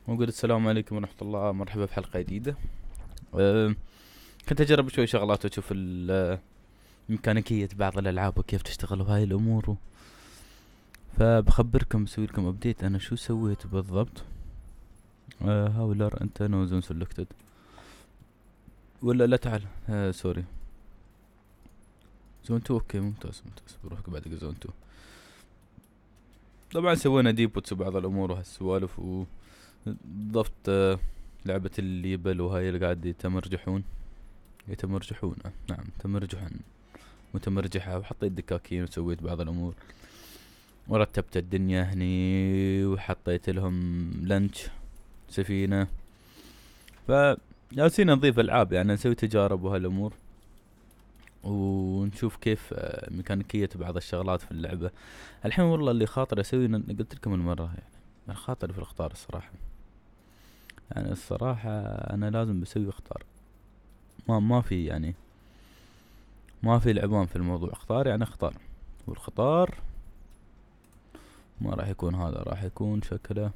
وقلت السلام عليكم ورحمة الله، مرحبا في حلقة جديدة. أه كنت أجرب شوي شغلات وأشوف ميكانيكية بعض الألعاب وكيف تشتغل وهاي الأمور فبخبركم بسوي لكم أبديت أنا شو سويت بالضبط. هاولر أنت نو زون سلكتد ولا لا؟ تعال سوري، زون 2. أوكي ممتاز بروحك بعد زون 2. طبعا سوينا ديبوتس وبعض الأمور وهالسوالف، وضفت لعبة الليبل وهاي اللي قاعد يتمرجحون نعم تمرجحا متمرجحة، وحطيت دكاكين وسويت بعض الأمور ورتبت الدنيا هني وحطيت لهم لانش سفينة. جالسين نضيف ألعاب، يعني نسوي تجارب وهالأمور ونشوف كيف ميكانيكية بعض الشغلات في اللعبة. الحين والله اللي خاطر أسوي، قلت لكم المرة يعني خاطر في الأخطار الصراحة. يعني الصراحة أنا لازم بسوي أخطار، ما في يعني ما في لعبان في الموضوع. اختار يعني اختار، والخطار ما راح يكون هذا، راح يكون شكله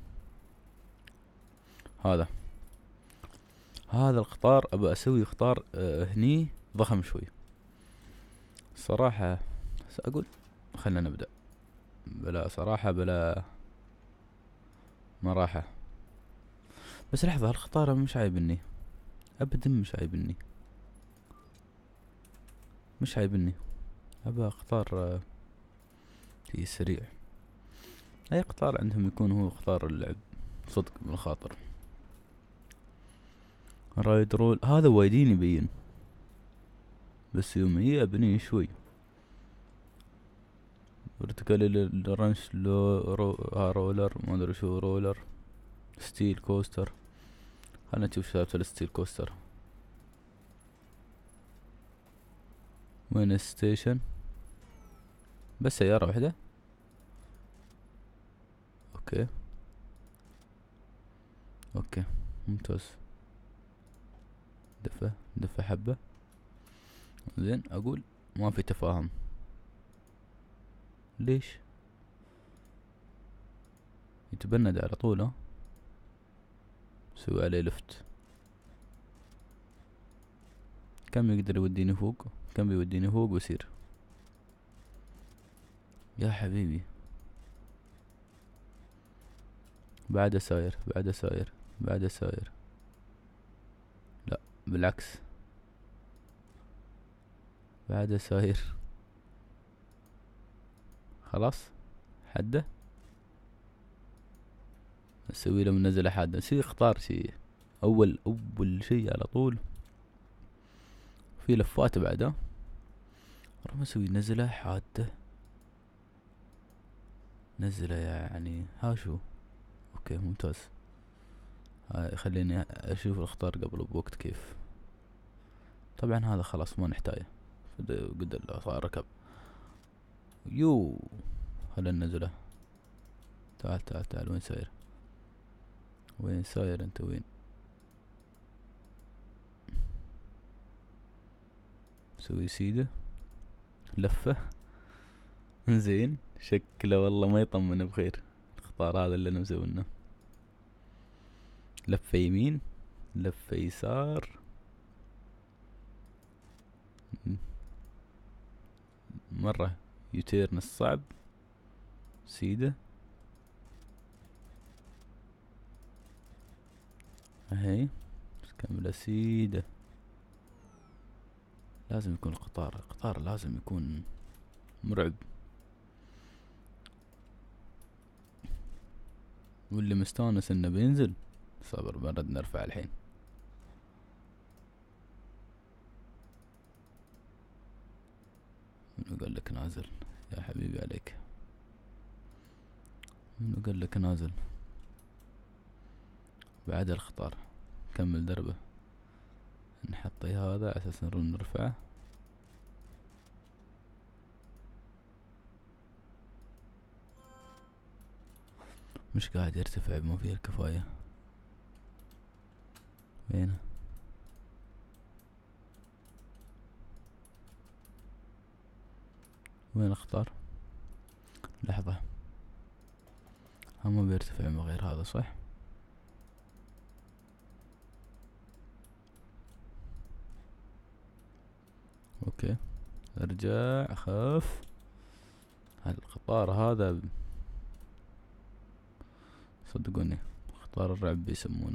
هذا الخطار. ابى اسوي خطار هني ضخم شوي صراحة. اقول خلنا نبدأ بلا صراحة بلا مراحة. بس لحظة، هالخطارة مش عايبني ابدا، مش عايبني. ابى اختار في سريع. اي قطار عندهم يكون هو اختار اللعب صدق من الخاطر. رايد رول هذا وايدين يبين، بس يوم ابني شوي فيرتيكال رانش رولر ما ادري شو رولر ستيل كوستر. خلنا نشوف سالفة الستيل كوستر. وين الستيشن؟ بس سيارة واحدة. اوكي ممتاز. دفة حبة. زين اقول ما في تفاهم. ليش يتبند على طول؟ سوي عليه لفت. كم يقدر يوديني فوق؟ كم بيوديني فوق ويصير؟ يا حبيبي بعد ساير لا بالعكس، بعد ساير. خلاص حده. نسوي له منزلة حادة، نسوي اختار شي اول شي على طول. في لفات بعده راح نسوي نزلة حادة، نزلة يعني ها شو. اوكي ممتاز. هاي خليني اشوف الاختار قبل بوقت كيف. طبعا هذا خلاص ما نحتاجه، قد صار ركب. يو خلينا ننزله. تعال وين ساير انت وين؟ سوي سيدة لفة. زين شكله والله ما يطمن بخير الاختار هذا اللي انا مسوينه. لفة يمين لفة يسار. مرة يوتيرن الصعب. سيدة اهي كاملة سيدة. لازم يكون القطار لازم يكون مرعب. واللي مستانس انه بينزل صبر برد نرفع الحين. منو قال لك نازل يا حبيبي عليك؟ منو قال لك نازل؟ بعد الخطار كمل دربه. نحطي هذا على اساس نرفعه. مش قاعد يرتفع بما فيه الكفاية. وينه؟ وين اختار؟ لحظة، هم بيرتفع من غير هذا صح؟ اوكي، ارجع اخاف. القطار هذا صدقوني قطار الرعب بيسمونه.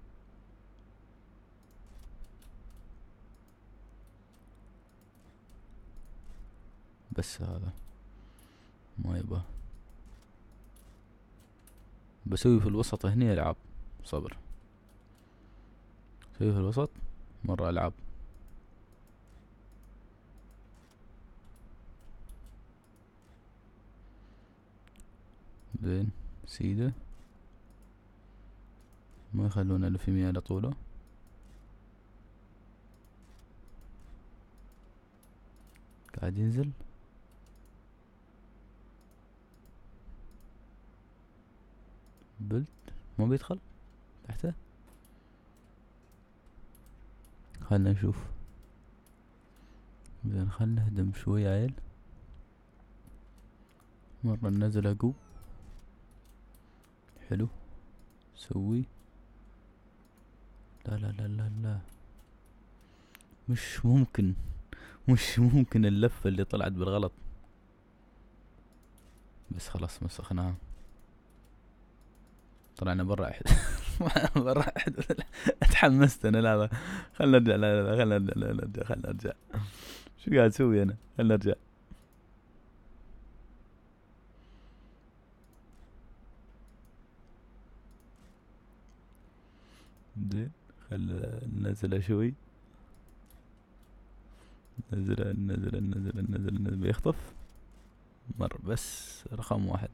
بس هذا ما يبغى. بسوي في الوسط هني العاب. صبر. سوي في الوسط مرة العاب. زين سيدة ما يخلون الف يمين على طوله. قاعد ينزل. بلت ما بيدخل تحته. خلنا نشوف. زين خلنا نهدم شوي عيل. مرة ننزل عقوب. حلو. سوي. لا لا لا لا لا، مش ممكن. مش ممكن اللفة اللي طلعت بالغلط. بس خلاص مسخناها. طلعنا برا احد. برا احد. اتحمست انا. لا خلنا نرجع. لا لا خلنا نرجع. لا نرجع خلنا نرجع. شو قاعد اسوي انا؟ خلنا نرجع. زين خل ننزله شوي. نزل بيخطف. مر بس رقم واحد.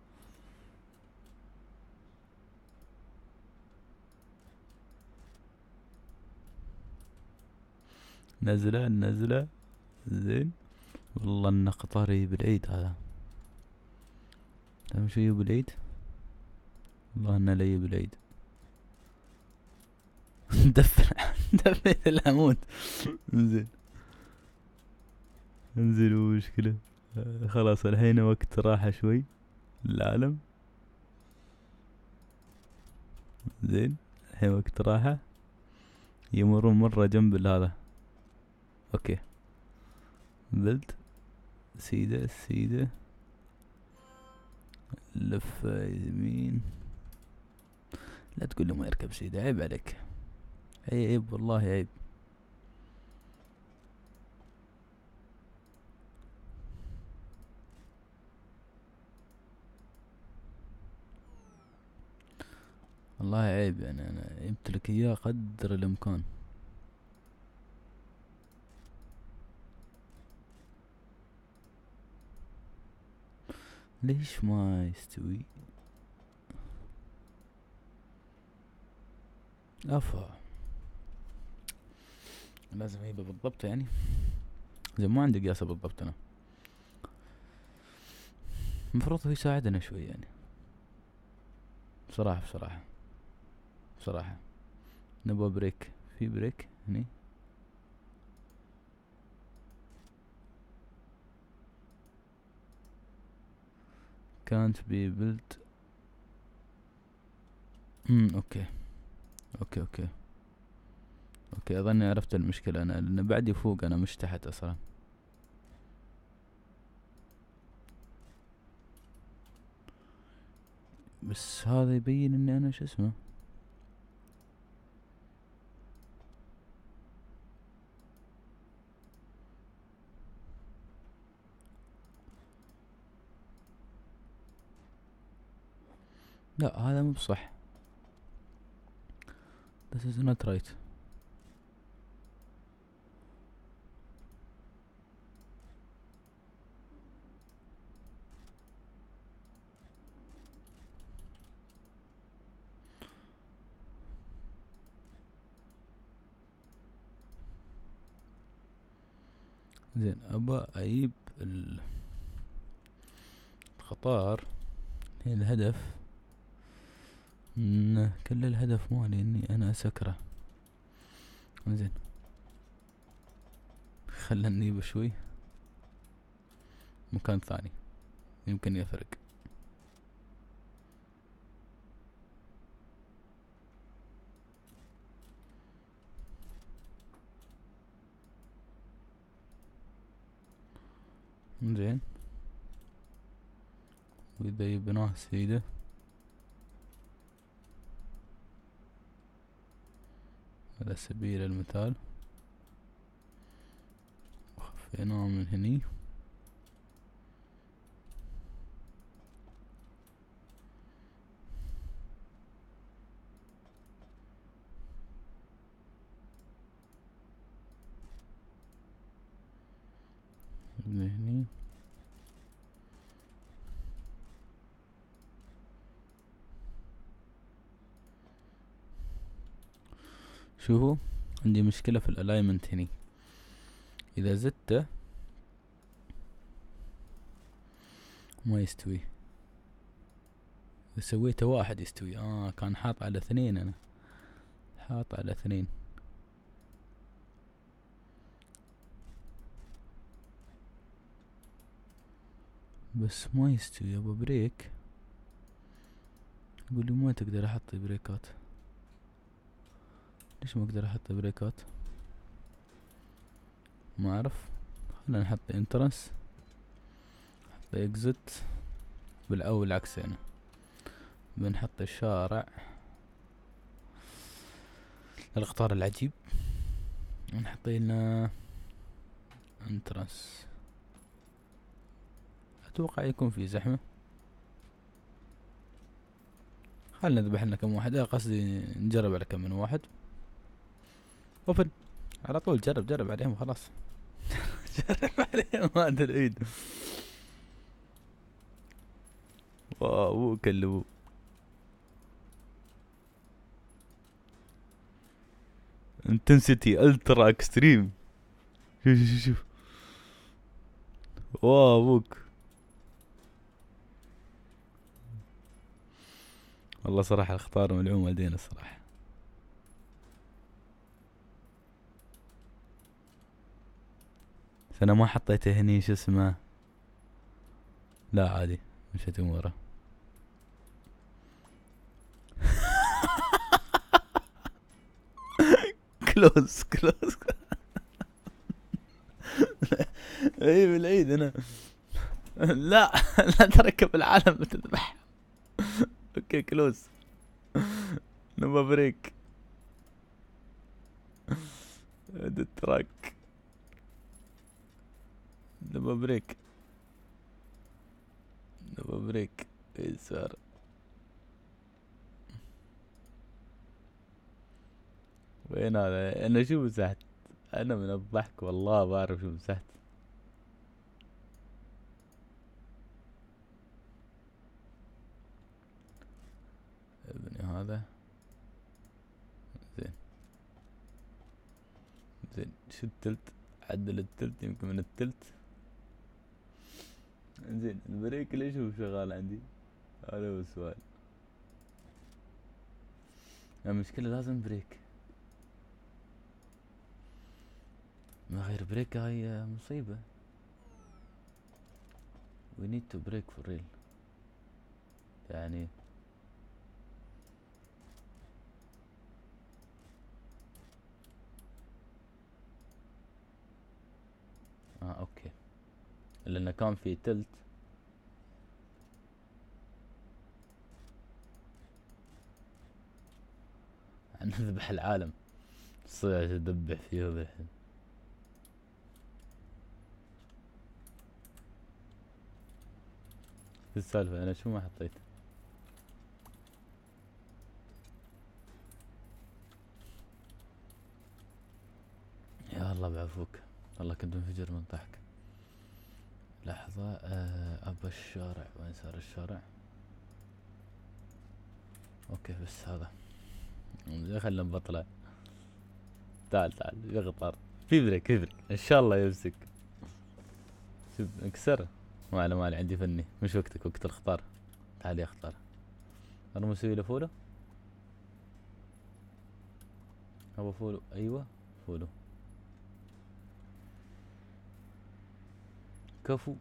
نزله. زين. والله انه قطاري بالعيد هذا. تعرف شو يجي بالعيد؟ والله انه لي بالعيد. دفن العمود. زين انزل مشكلة. خلاص الحين وقت راحة شوي للعالم. زين الحين وقت راحة. يمرون مرة جنب هذا. اوكي بلد. سيدة لف يمين. لا تقول لي ما يركب سيدة، عيب عليك. عيب والله عيب. والله عيب يعني. انا يمتلك اياه قدر الامكان. ليش ما يستوي؟ افا لازم اجيبه بالضبط يعني. زي ما عندي قياسه بالضبط انا. المفروض هو يساعدنا شوي يعني. بصراحة نبغى بريك. في بريك هني. can't be built. اوكي اظني عرفت المشكلة انا، لان بعدي فوق انا مش تحت اصلا. بس هذا يبين اني انا شو اسمه. لا هذا مو بصح. this is not right. زين ابى اجيب الخطار. هي الهدف. كل الهدف مالي اني انا اسكره. زين خلنا نجيب شوي مكان ثاني يمكن يفرق. زين. واذا يبناه سيده على سبيل المثال وخفيناه من هني من هني. شوفوا عندي مشكلة في الالاينمنت هني، اذا زدته ما يستوي، اذا سويته واحد يستوي. كان حاط على 2، انا حاط على 2 بس ما يستوي. ابو بريك يقول لي ما تقدر احط بريكات. ليش ما اقدر احط بريكات؟ ما اعرف. خلينا نحط انترنس، نحط اكزت بالاول العكس يعني. بنحط الشارع القطار العجيب، نحط لنا انترنس. اتوقع يكون في زحمة. خلنا نذبح لنا كم واحد، قصدي نجرب على كم من واحد. اوبن على طول، جرب عليهم خلاص. جرب عليهم هذا العيد. واو كلبوا. انتنسيتي الترا اكستريم. شوف واو ابوك. والله صراحة اختار ملعون والدين الصراحة. بس انا ما حطيته هني شو اسمه. لا عادي مشيت ورا. كلوز. اي بالعيد انا. لا لا تركب العالم بتذبح. اوكي كلوز. نبا بريك. التراك. نبا بريك. يسار. وين هذا؟ انا شو مسحت؟ انا من الضحك والله بعرف شو مسحت. ابني هذا زين. شو التلت؟ عدل التلت يمكن من التلت. زين البريك ليش هو شغال عندي؟ هذا هو السؤال. المشكلة لازم بريك، من غير بريك هاي مصيبة. we need to break for real يعني. اوكي، لانه كان في تلت. نذبح العالم، صيع تدبح فيه بالحين. شو السالفة؟ انا شو ما حطيت؟ يا الله بعفوك، والله كنت منفجر من ضحك. لحظة. ابا الشارع، وين صار الشارع؟ اوكي بس هذا خلنا نبطله. تعال يغطر. في بريك ان شاء الله يمسك. شوف انكسر. ما عندي فني. مش وقتك، وقت الخطار. تعال يا اختار. انا مسوي له فولو. هو فولو، ايوه فولو. كفو.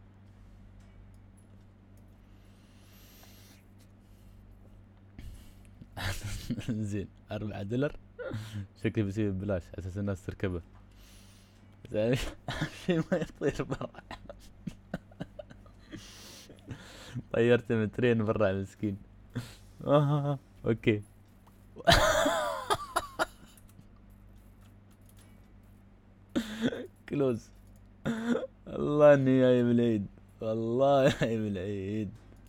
زين $4 شكلي بسوي ببلاش على اساس الناس تركبه. زين. شي ما يطير برا. طيرت مترين برا المسكين. اوكي. كلوز. والله اني جاي من العيد، والله جاي من العيد.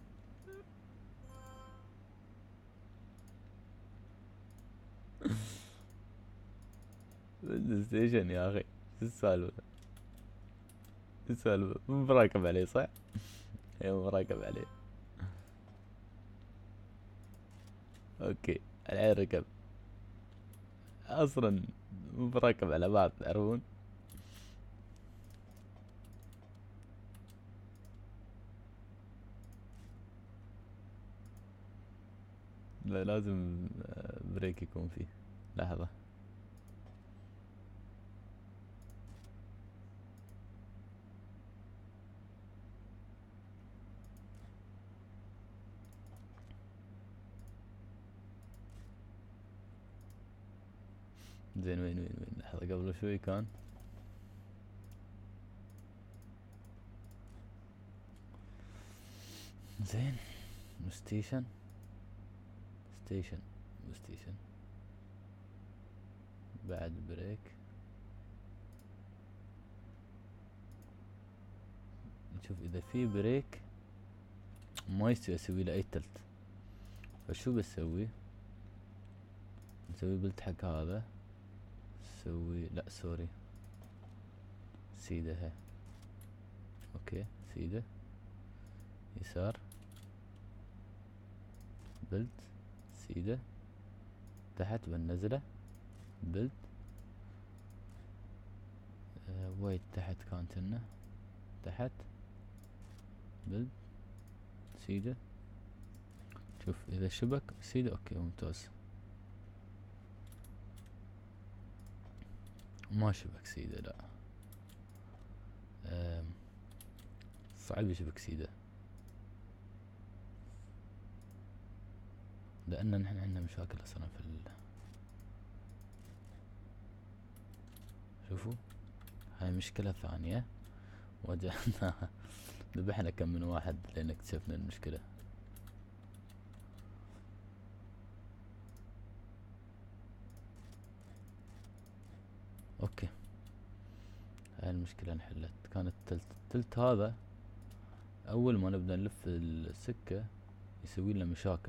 بلاي ستيشن يا اخي، شو السالفة؟ شو السالفة؟ مو مراكب عليه صح؟ ايوه مراكب عليه. اوكي. الحين ركب. اصلا مو مراكب على بعض تعرفون. لا لازم بريك يكون فيه. لحظة. زين وين لحظة قبل شوي كان. زين. ستيشن. ستيشن. ستيشن. بعد بريك. نشوف اذا في بريك ما يصير اسوي له اي تلت. فشو بسوي؟ نسوي بلت حق هذا. سوي لا سوري. سيده هي. اوكي سيده. يسار. بلت. سيده. تحت بنزله. بلت. وايد تحت كانت لنا. تحت. بلت. سيده. شوف اذا شبك سيده اوكي ممتاز. ما شبك سيده لا. صعب يشبك سيده، لان نحن عندنا مشاكل اصلا في شوفوا. هاي مشكلة ثانية واجهنا. ذبحنا كم من واحد لان اكتشفنا المشكلة. اوكي. هاي المشكلة انحلت. كانت التلت هذا اول ما نبدأ نلف السكة يسوي لنا مشاكل.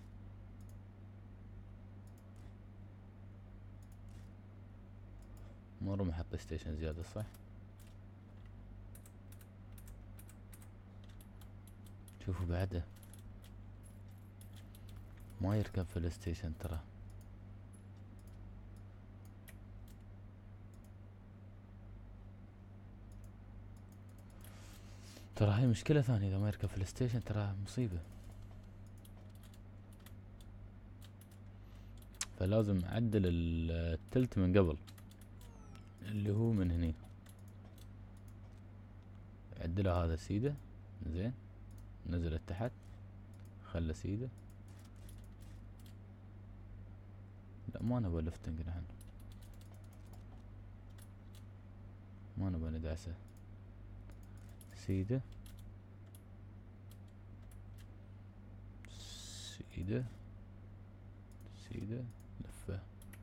مرة محط ستيشن زيادة صح. شوفوا بعده ما يركب في الستيشن ترى. ترى هاي مشكلة ثانية، اذا ما يركب في الستيشن ترى مصيبة. فلازم اعدل التلت من قبل، اللي هو من هني. عدله هذا سيده. زين. نزل تحت. خله سيده. لا ما نبغى لفتنج نحن، ما نبغى ندعسه. سيده. سيده. سيده. لفه.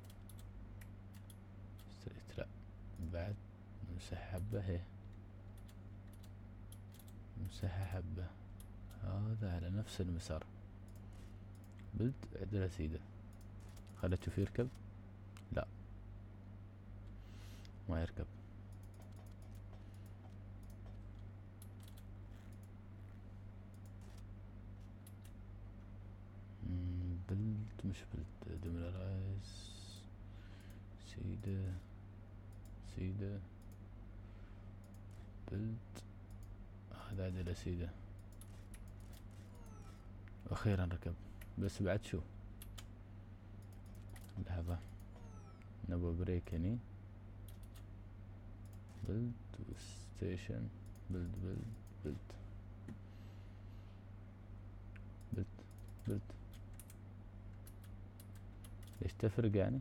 ستريت لا. بعد نمسح حبة هي. نمسحها حبة. هذا على نفس المسار. بلد عدلها سيدة. خلها تشوف يركب. لا ما يركب. بلد مش بلد ديمينرايز. سيدة. سيدة. بلد. هذا عدلها سيدة. اخيرا ركب. بس بعد شو. لحظة. نبغى بريك هني. بلد وستيشن. بلد بلد بلد بلد بلد. ليش تفرق يعني؟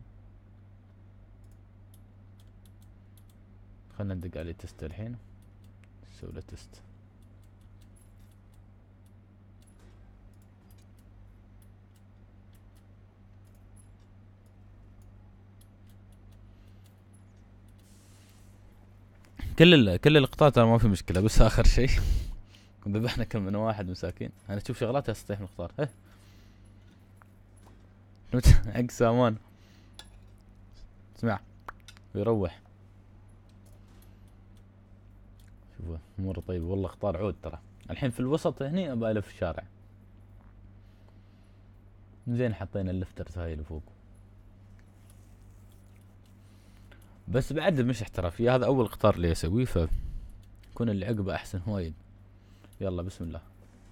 خلنا ندق عليه تست الحين. نسوي له تست. كل اللقطات ترى ما في مشكله، بس اخر شيء ذبحنا كم من واحد مساكين. انا اشوف شغلات استطيع نختار عق سامان اسمع ويروح. شوفوا امور طيبه والله. اختار عود ترى الحين في الوسط هني ابى الف الشارع. زين حطينا اللفترز هاي اللي فوق، بس بعد مش احترافية. هذا اول اختار لي اسويه، فيكون اللي عقبه احسن وايد. يلا بسم الله.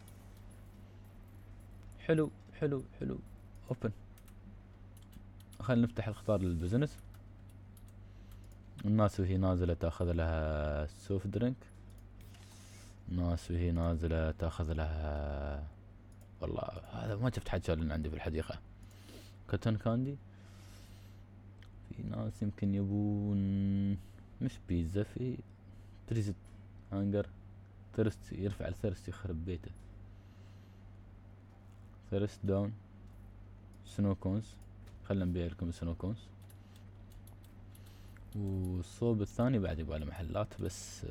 حلو حلو حلو. اوبن. خلينا نفتح الاختار للبزنس. الناس وهي نازلة تاخذ لها سوفت درينك، الناس وهي نازلة تاخذ لها، والله هذا ما شفت حد شال عندي في الحديقة. كوتن كاندي. في ناس يمكن يبون مش بيتزا، في تريزت هانجر. ثيرست يرفع الثيرست يخرب بيته. ثيرست داون. سنو كونز. خلنا نبيع لكم سنو كونز. والصوب الثاني بعد يبغى له محلات، بس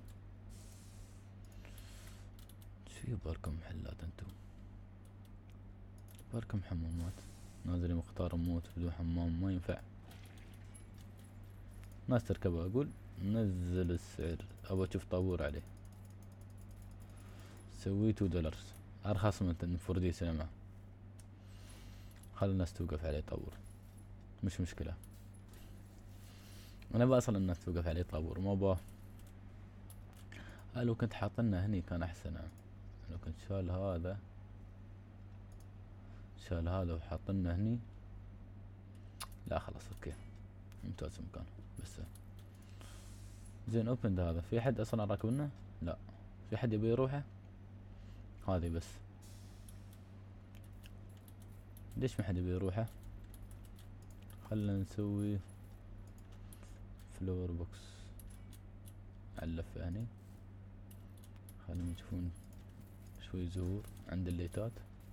شو يبالكم محلات انتم؟ يبالكم حمامات. نازل مختار موت بدون حمام ما ينفع. ناس تركبها. اقول نزل السعر، ابغى اشوف طابور عليه. سويه $2 ارخص من 4D سينما. خلي الناس توقف عليه طابور، مش مشكلة. انا بأصل الناس توقف عليه طابور، ما با. لو كنت حاطنا هني كان احسن. لو كنت شال هذا وحاطنا هني. لا خلاص اوكي ممتاز مكان. بس زين اوبن هذا. في حد اصلا راكبنا؟ لا. في حد يبي يروحه؟ هذه بس. ليش ما حد يبي يروحه؟ خلنا نسوي فلور بوكس على اللفة هني. خلينا يشوفون شوي زهور عند الليتات.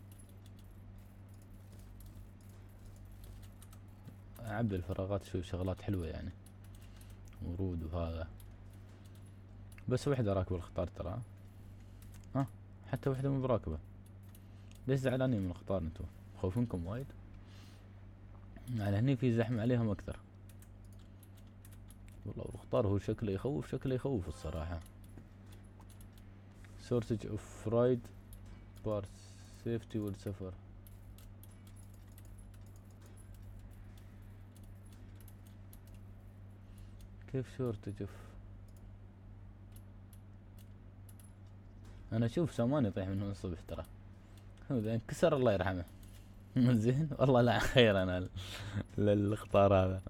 اعبي الفراغات شوي شغلات حلوة يعني، ورود وهذا. بس وحدة راكبة الخطار ترى. حتى وحدة مو براكبة. ليش زعلانين من الخطار انتو؟ خوفنكم وايد. على هني في زحمة عليهم اكثر. والله الخطار هو شكله يخوف الصراحة. shortage of ride parts safety والسفر. كيف shortage of؟ انا اشوف سامان يطيح منه الصبح ترى. هو ذا انكسر الله يرحمه. زين والله لا خير انا للخطار هذا.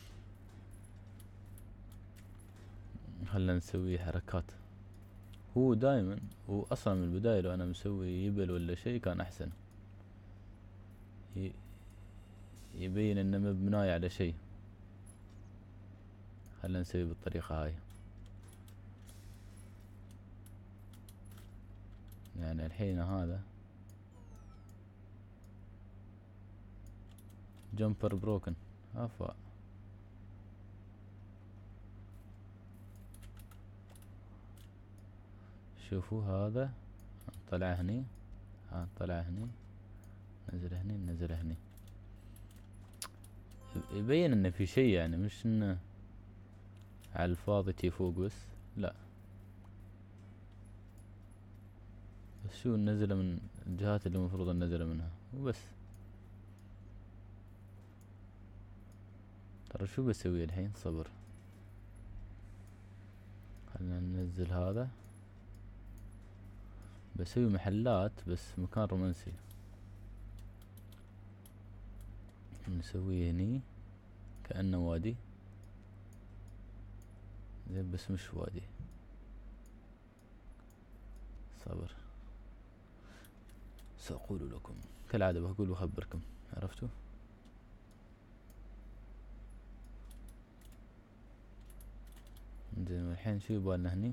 خلنا نسوي حركات. هو دائما هو اصلا من البداية لو انا مسوي يبل ولا شيء كان احسن. يبين انه مبناي على شيء. خلنا نسوي بالطريقة هاي. يعني الحين هذا جمبر بروكن افا. شوفوا هذا طلع هني، طلع هني، نزل هني. يبين انه في شيء يعني، مش انه على الفاضي تي فوق بس. لا بس شو ننزله من الجهات اللي المفروض ننزله منها وبس. ترى شو بسوي الحين؟ صبر. خلنا ننزل هذا. بسوي محلات بس مكان رومانسي. نسويه هني كأنه وادي. زين بس مش وادي. صبر سأقول لكم كالعادة، بقول وأخبركم. عرفتوا؟ زين الحين شو يبالنا هني؟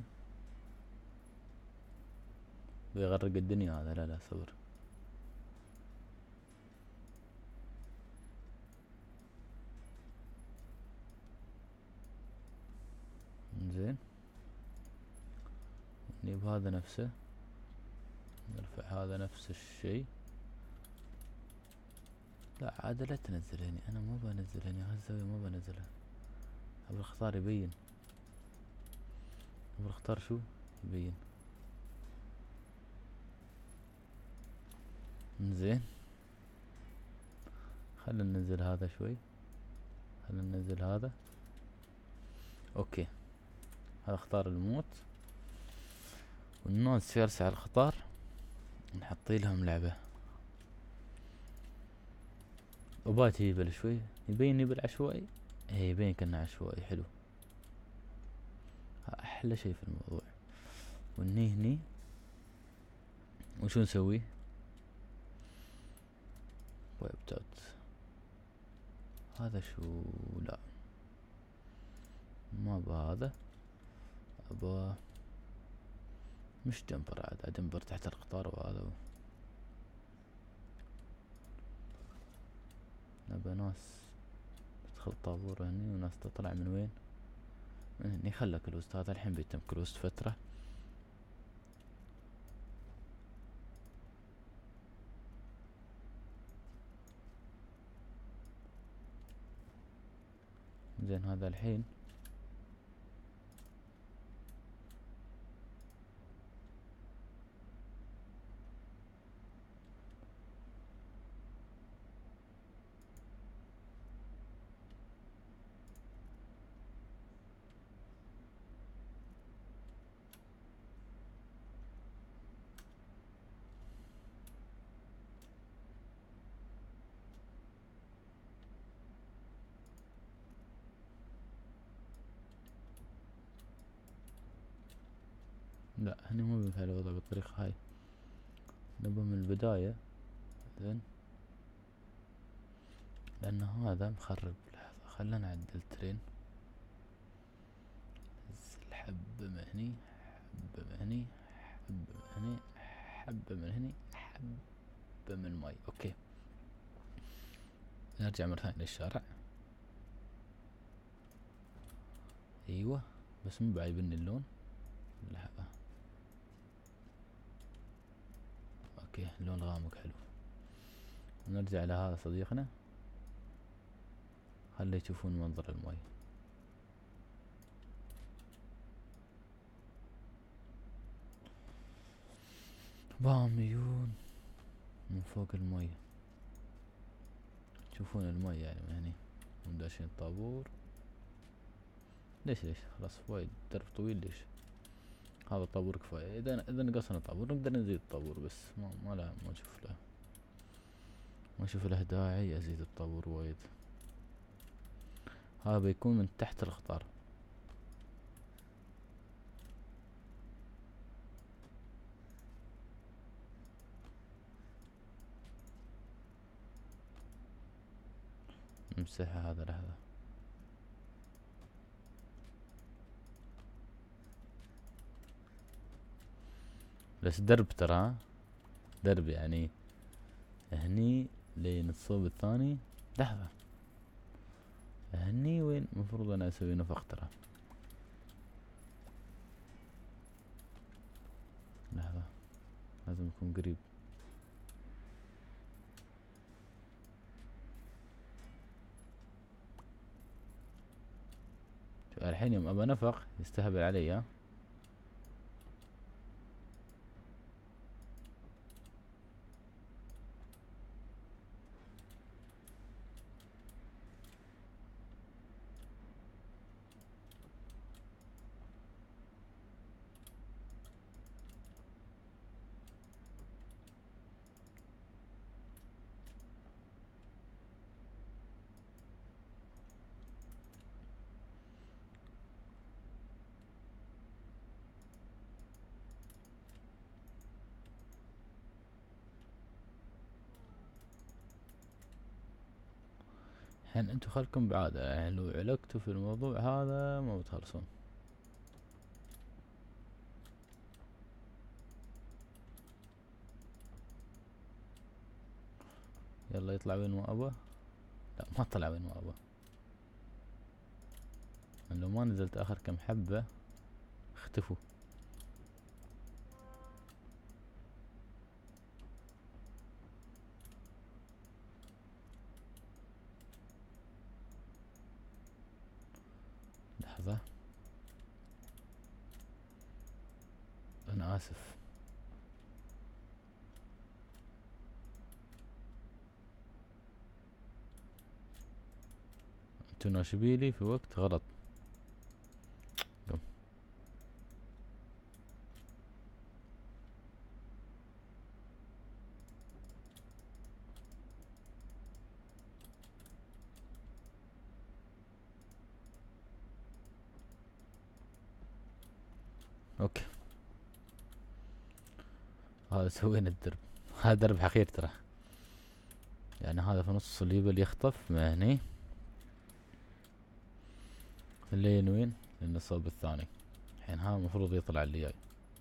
بيغرق الدنيا هذا. لا صبر. زين طيب هذا نفسه، نرفع هذا نفس الشيء. لا عاد لا تنزل هني، انا ما بنزل هني هالزاوية، ما بنزلها. ابي الختار يبين، ابي الختار شو يبين. زين خلنا ننزل هذا شوي، خلنا ننزل هذا. اوكي هذا اختار الموت، والنون سيرس على الخطار نحطي لهم لعبة. وباتي يبل شوي يبين بالعشوائي، ايه يبين كأنه عشوائي حلو، احلى شي في الموضوع. وني هني وشو نسوي؟ ويب دوت هذا شو؟ لا ما بهذا، ابا مش جمبر، عاد جمبر تحت القطار. وهذا نبى ناس تدخل طابور هني وناس تطلع من وين؟ من هني. خلى كلوست، هذا الحين بيتم كلوست فترة. زين هذا الحين لا هني ما بينفع الوضع بالطريقة هاي، نبى من البداية. زين لأن هذا مخرب. لحظة خلنا نعدل ترين. حبة من هني، حبة من هني، حبة من هني، حبة من هني، حبة من ماي. اوكي نرجع مرة ثانية للشارع. ايوه بس مو بعيبني اللون. لحظة اوكي اللون غامق حلو. نرجع لهذا صديقنا، خلي يشوفون منظر الماي. باميون من فوق الماي، تشوفون الماي يعني من هني. وداشين الطابور. ليش خلاص وايد درب طويل. ليش هذا الطابور كفاية. اذا نقصنا الطابور نقدر نزيد الطابور، بس ما له، ما اشوف له داعي ازيد الطابور وايد. هذا بيكون من تحت القطار. نمسحها هذا. لحظة بس درب ترى، درب يعني هني لين الصوب الثاني. لحظة هني وين مفروض انا اسوي نفق ترى. لحظة لازم يكون قريب. الحين يوم ابى نفق يستهبل علي. ها الحين انتو خلكم بعادة، يعني لو علقتوا في الموضوع هذا ما بتخلصون. يلا يطلع وين ما ابى. لا ما طلع وين ما ابى. لو ما نزلت اخر كم حبة اختفوا. أنا آسف. انتو ناشبيلي في وقت غلط. قم. اوكي، هذا سوينا الدرب. هذا درب حقير ترى، يعني هذا في نص الليبل يخطف ما هني اللين وين للنصاب الثاني. الحين هذا المفروض يطلع اللي جاي،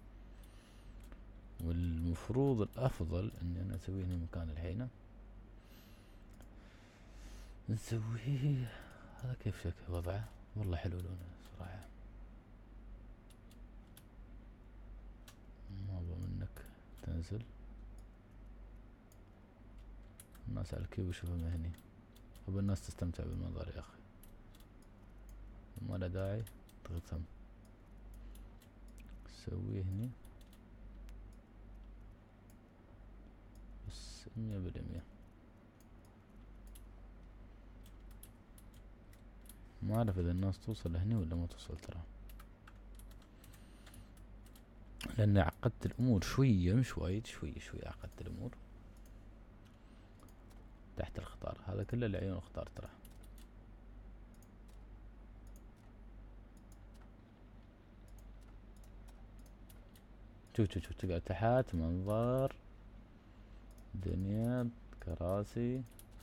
والمفروض الافضل اني انا اسويه هنا مكان الحين. نسويه هذا كيف شكل وضعه، والله حلو لونه صراحة. ما ابغى منك تنزل، الناس على الكيو يشوفوا مهني، ابغى الناس تستمتع بالمنظر يا اخي، ما له داعي تغثم. سويه هني بس 100%. ما اعرف اذا الناس توصل لهني ولا ما توصل ترى، لاني عقدت الامور شوية، مش وايد، شوية عقدت الامور. تحت الخطار هذا كله لعيون الخطار ترى. شوف تقعد تحت منظر دنيا، كراسي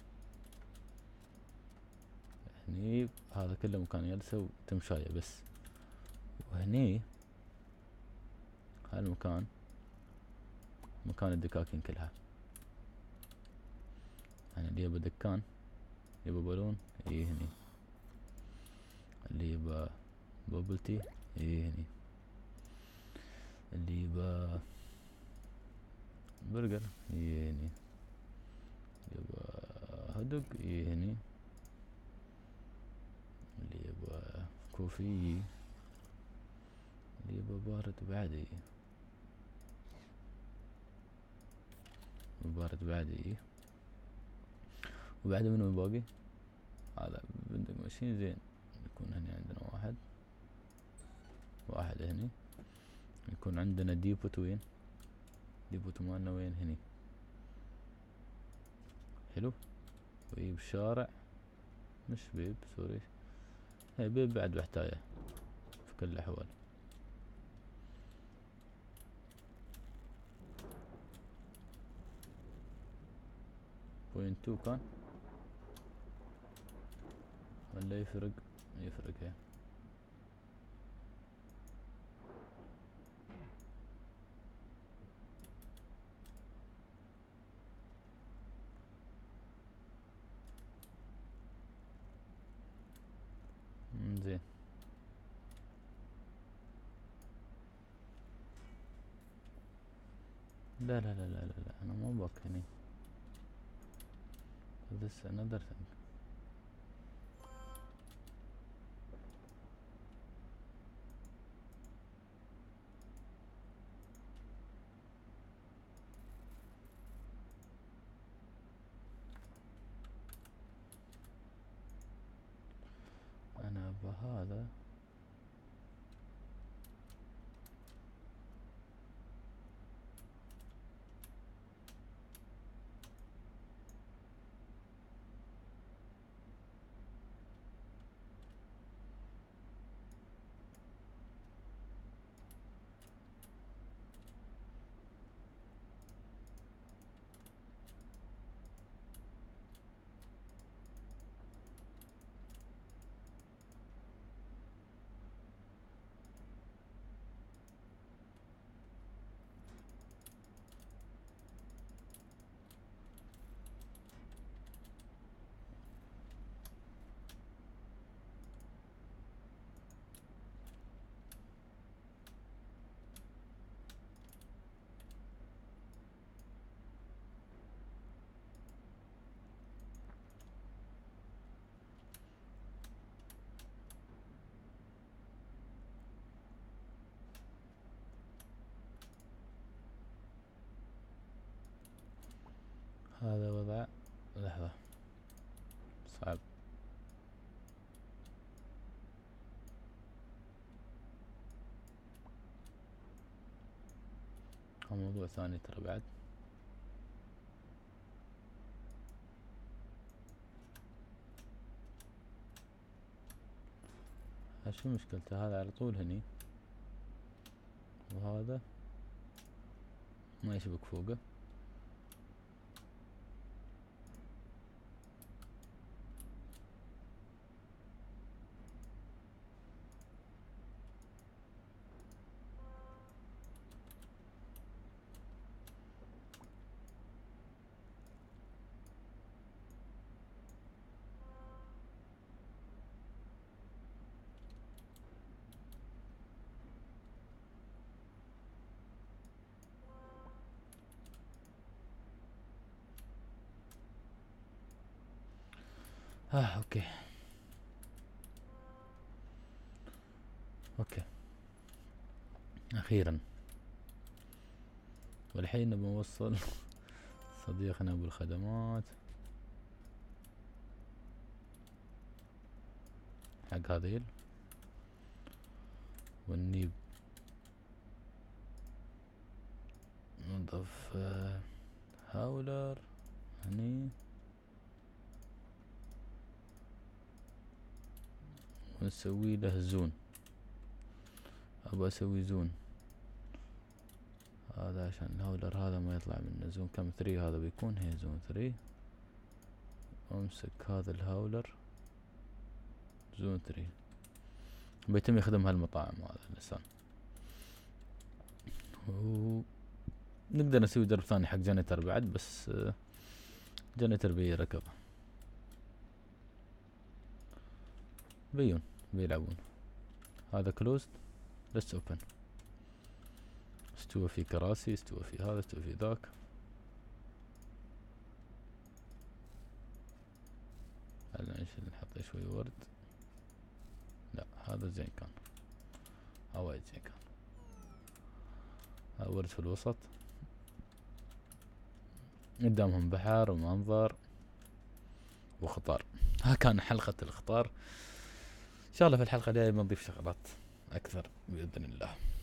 هني، هذا كله مكان جلسة وتمشاية بس. وهني هالمكان مكان الدكاكين كلها، يعني اللي يبى دكان يبى بالون يجي هني، اللي يبى بوبلتي يجي هني، اللي يبى برجر يجي هني، يبى هدوق يجي هني، اللي يبى كوفي يجي، اللي يبى بارد بعد يجي، بارد بعد يجي. وبعد منو باقي؟ هذا بندق ماشين زين. يكون هني عندنا واحد هني، يكون عندنا ديبوت وين؟ ديبوت مالنا وين؟ هني حلو. ويجيب شارع، مش بيب سوري، هي بيب بعد بحتايه في كل الاحوال. بوينت 2 كان ولا يفرق هي. زين. لا انا مو باك هني. this another thing. انا بهذا صعب. موضوع ثاني ترى بعد. شو مشكلته هذا على طول هني، وهذا ما يشبك فوقه. اوكي اوكي اخيرا. والحين نبي نوصل صديقنا ابو الخدمات حق هذيل، ونجيب نضف هاولر هني، ونسوي له زون. ابغى اسوي زون هذا عشان الهاولر هذا ما يطلع منه زون كم 3. هذا بيكون هي زون 3. امسك هذا الهاولر زون 3. بيتم يخدم هالمطاعم هذا الانسان. نقدر نسوي درب ثاني حق جنتر بعد، بس جنتر بيركب بيلعبون. هذا كلوزد، ليتس اوبن. استوى في كراسي، استوى في هذا، استوى في ذاك. هلا نحط شوي ورد. لا هذا زين كان، وايد زين كان. ورد في الوسط، قدامهم بحر ومنظر وخضار. ها كان حلقة الخضار. ان شاء الله في الحلقة الجاية بنضيف شغلات اكثر باذن الله.